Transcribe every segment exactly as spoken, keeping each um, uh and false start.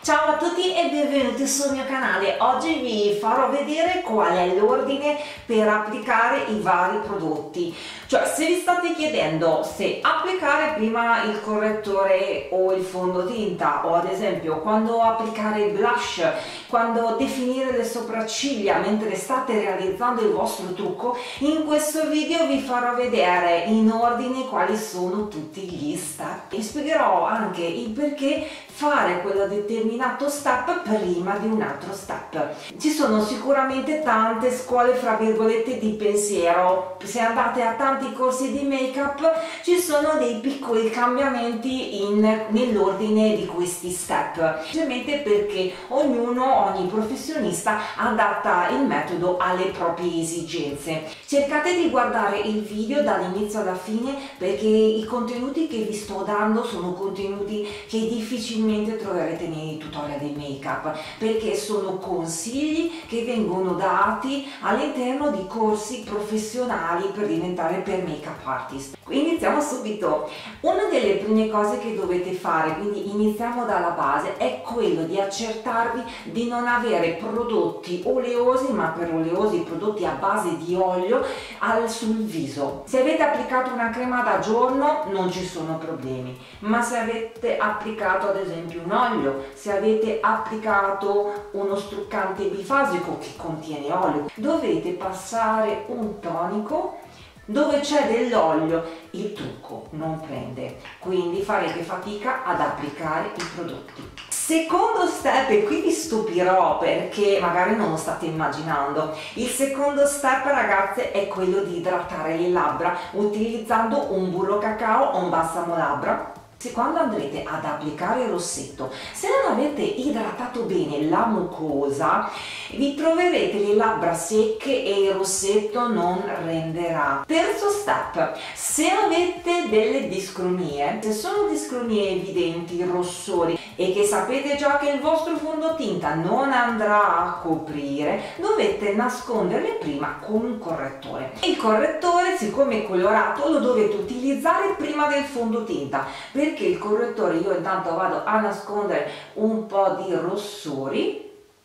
Ciao a tutti e benvenuti sul mio canale. Oggi vi farò vedere qual è l'ordine per applicare i vari prodotti. Cioè, se vi state chiedendo se applicare prima il correttore o il fondotinta, o ad esempio quando applicare il blush, quando definire le sopracciglia mentre state realizzando il vostro trucco, in questo video vi farò vedere in ordine quali sono tutti gli step e spiegherò anche il perché fare quello determinato step prima di un altro step. Ci sono sicuramente tante scuole fra virgolette di pensiero. Se andate a tanti corsi di make up ci sono dei piccoli cambiamenti nell'ordine di questi step, semplicemente perché ognuno, ogni professionista adatta il metodo alle proprie esigenze. Cercate di guardare il video dall'inizio alla fine, perché i contenuti che vi sto dando sono contenuti che difficilmente troverete nei tutorial di make up, perché sono consigli che vengono dati all'interno di corsi professionali per diventare per make up artist. Iniziamo subito. Una delle prime cose che dovete fare, quindi iniziamo dalla base, è quello di accertarvi di non avere prodotti oleosi, ma per oleosi prodotti a base di olio al, sul viso. Se avete applicato una crema da giorno non ci sono problemi, ma se avete applicato ad esempio un olio, se avete applicato uno struccante bifasico che contiene olio, dovete passare un tonico dove c'è dell'olio, il trucco non prende, quindi farete fatica ad applicare i prodotti. Secondo step, e qui vi stupirò perché magari non lo state immaginando, il secondo step, ragazze, è quello di idratare le labbra utilizzando un burro cacao o un balsamo labbra. Se quando andrete ad applicare il rossetto, se non avete idratato bene la mucosa, vi troverete le labbra secche e il rossetto non renderà. Terzo step, se avete delle discromie, se sono discromie evidenti, rossori, e che sapete già che il vostro fondotinta non andrà a coprire, dovete nasconderle prima con un correttore. Il correttore, siccome è colorato, lo dovete utilizzare prima del fondotinta, perché il correttore, io intanto vado a nascondere un po' di rossori,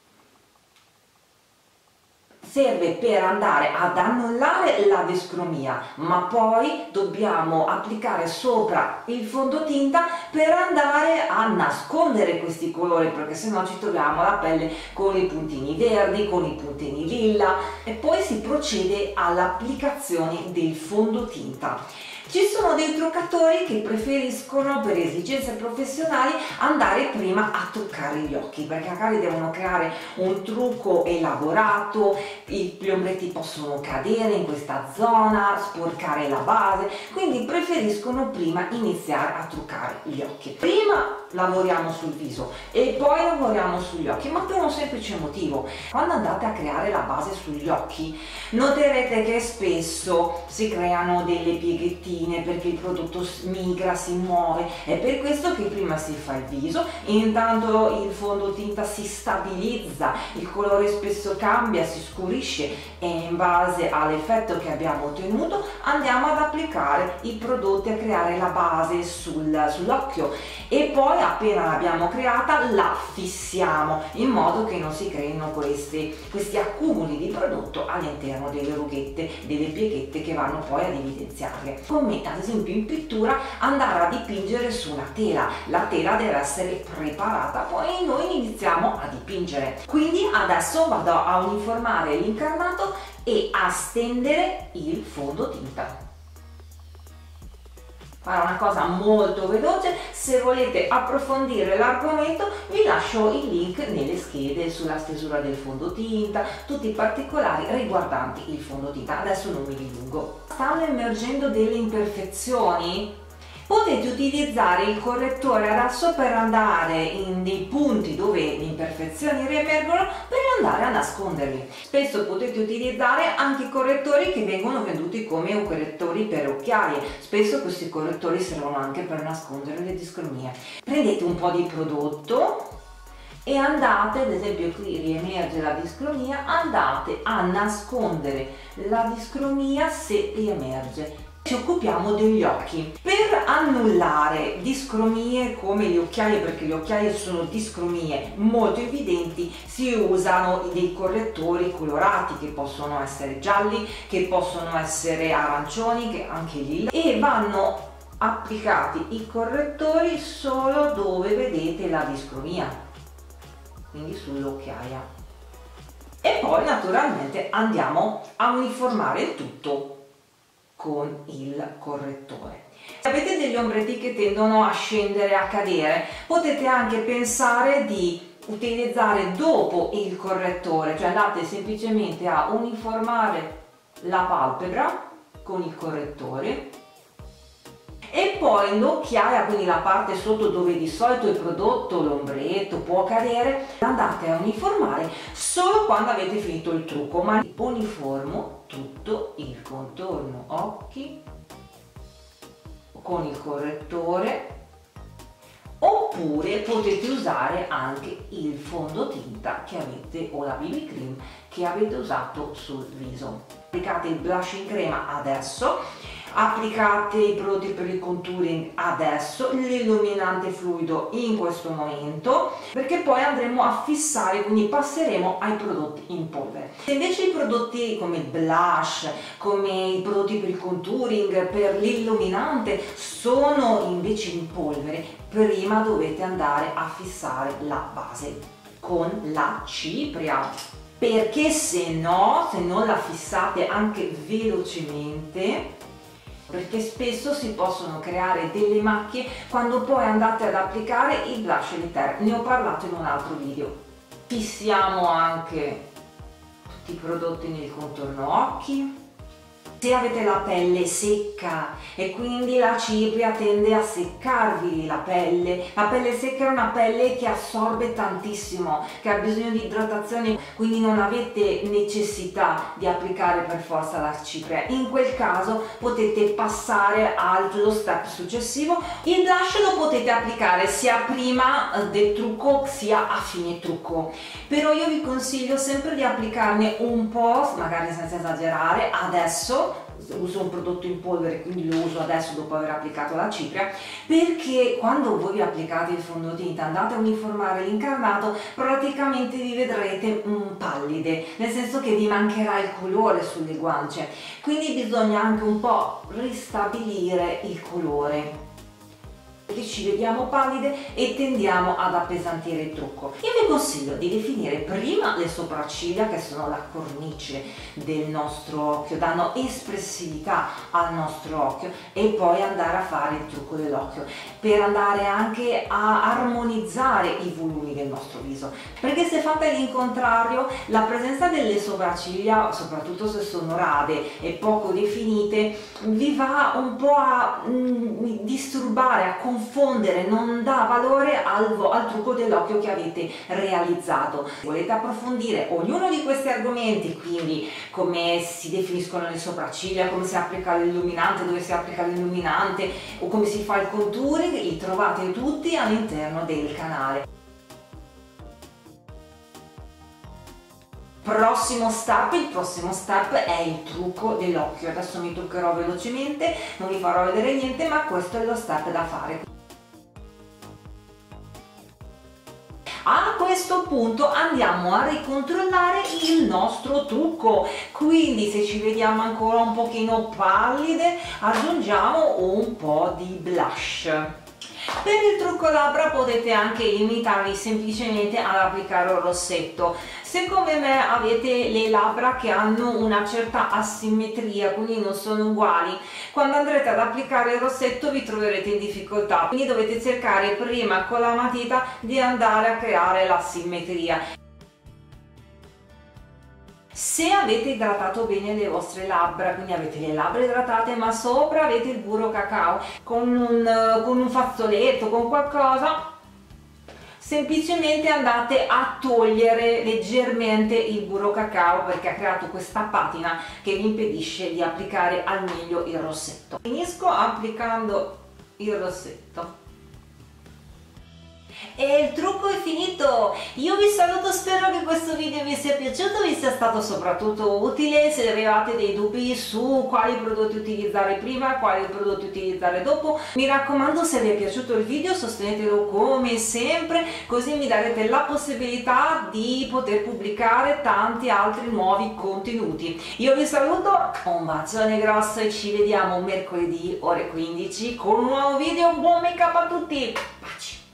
serve per andare ad annullare la discromia, ma poi dobbiamo applicare sopra il fondotinta per andare a nascondere questi colori, perché sennò ci troviamo la pelle con i puntini verdi, con i puntini lilla, e poi si procede all'applicazione del fondotinta. Ci sono dei truccatori che preferiscono, per esigenze professionali, andare prima a truccare gli occhi, perché magari devono creare un trucco elaborato, gli ombretti possono cadere in questa zona, sporcare la base, quindi preferiscono prima iniziare a truccare gli occhi. Prima lavoriamo sul viso e poi lavoriamo sugli occhi, ma per un semplice motivo: quando andate a creare la base sugli occhi noterete che spesso si creano delle pieghettine perché il prodotto migra, si muove. È per questo che prima si fa il viso, intanto il fondotinta si stabilizza, il colore spesso cambia, si scurisce, e in base all'effetto che abbiamo ottenuto andiamo ad applicare i prodotti, a creare la base sul, sull'occhio, e poi appena l'abbiamo creata la fissiamo in modo che non si creino questi, questi accumuli di prodotto all'interno delle rughette, delle pieghette che vanno poi ad evidenziarle. Come ad esempio in pittura, andare a dipingere su una tela, la tela deve essere preparata, poi noi iniziamo a dipingere. Quindi adesso vado a uniformare l'incarnato e a stendere il fondotinta. Farò una cosa molto veloce. Se volete approfondire l'argomento vi lascio il link nelle schede sulla stesura del fondotinta, tutti i particolari riguardanti il fondotinta. Adesso non mi dilungo. Stanno emergendo delle imperfezioni? Potete utilizzare il correttore adesso per andare in dei punti dove le imperfezioni riemergono, per andare a nasconderli. Spesso potete utilizzare anche i correttori che vengono venduti come correttori per occhiali. Spesso questi correttori servono anche per nascondere le discromie. Prendete un po' di prodotto e andate, ad esempio qui riemerge la discromia, andate a nascondere la discromia se riemerge. Ci occupiamo degli occhi. Per annullare discromie come le occhiaie, perché le occhiaie sono discromie molto evidenti, si usano dei correttori colorati che possono essere gialli, che possono essere arancioni, che anche lilla, e vanno applicati i correttori solo dove vedete la discromia, quindi sull'occhiaia. E poi naturalmente andiamo a uniformare il tutto con il correttore. Se avete degli ombretti che tendono a scendere, a cadere, potete anche pensare di utilizzare dopo il correttore, cioè andate semplicemente a uniformare la palpebra con il correttore e poi l'occhiaia, quindi la parte sotto dove di solito il prodotto, l'ombretto può cadere, andate a uniformare solo quando avete finito il trucco, ma uniformo tutto il contorno occhi con il correttore, oppure potete usare anche il fondotinta che avete o la B B cream che avete usato sul viso. Applicate il blush in crema adesso, applicate i prodotti per il contouring adesso, l'illuminante fluido in questo momento, perché poi andremo a fissare, quindi passeremo ai prodotti in polvere. Se invece i prodotti come il blush, come i prodotti per il contouring, per l'illuminante sono invece in polvere, prima dovete andare a fissare la base con la cipria, perché se no, se non la fissate anche velocemente, perché spesso si possono creare delle macchie quando poi andate ad applicare il blush elitaire. Ne ho parlato in un altro video. Fissiamo anche tutti i prodotti nel contorno occhi. Se avete la pelle secca e quindi la cipria tende a seccarvi la pelle, la pelle secca è una pelle che assorbe tantissimo, che ha bisogno di idratazione, quindi non avete necessità di applicare per forza la cipria. In quel caso potete passare allo step successivo. Il blush lo potete applicare sia prima del trucco sia a fine trucco, però io vi consiglio sempre di applicarne un po', magari senza esagerare, adesso. Uso un prodotto in polvere, quindi lo uso adesso dopo aver applicato la cipria, perché quando voi vi applicate il fondotinta andate a uniformare l'incarnato, praticamente vi vedrete mm, pallide, nel senso che vi mancherà il colore sulle guance, quindi bisogna anche un po' ristabilire il colore, che ci vediamo pallide e tendiamo ad appesantire il trucco. Io vi consiglio di definire prima le sopracciglia, che sono la cornice del nostro occhio, danno espressività al nostro occhio, e poi andare a fare il trucco dell'occhio per andare anche a armonizzare i volumi del nostro viso, perché se fate l'incontrario, la presenza delle sopracciglia, soprattutto se sono rade e poco definite, vi va un po' a mm, disturbare, a confondere, non dà valore al, al trucco dell'occhio che avete realizzato. Se volete approfondire ognuno di questi argomenti, quindi come si definiscono le sopracciglia, come si applica l'illuminante, dove si applica l'illuminante o come si fa il contouring, li trovate tutti all'interno del canale. Prossimo step, il prossimo step è il trucco dell'occhio. Adesso mi truccherò velocemente, non vi farò vedere niente, ma questo è lo step da fare. A questo punto andiamo a ricontrollare il nostro trucco, quindi se ci vediamo ancora un pochino pallide aggiungiamo un po' di blush. Per il trucco labbra potete anche limitarvi semplicemente ad applicare un rossetto. Se come me avete le labbra che hanno una certa asimmetria, quindi non sono uguali, quando andrete ad applicare il rossetto vi troverete in difficoltà, quindi dovete cercare prima con la matita di andare a creare la simmetria. Se avete idratato bene le vostre labbra, quindi avete le labbra idratate ma sopra avete il burro cacao con un, con un fazzoletto, con qualcosa, semplicemente andate a togliere leggermente il burro cacao, perché ha creato questa patina che vi impedisce di applicare al meglio il rossetto. Finisco applicando il rossetto E il trucco è finito. Io vi saluto, spero che questo video vi sia piaciuto, vi sia stato soprattutto utile. Se avevate dei dubbi su quali prodotti utilizzare prima, quali prodotti utilizzare dopo, mi raccomando, se vi è piaciuto il video sostenetelo come sempre, così mi darete la possibilità di poter pubblicare tanti altri nuovi contenuti. Io vi saluto, un bacione grosso e ci vediamo mercoledì ore quindici con un nuovo video. Buon make up a tutti, baci!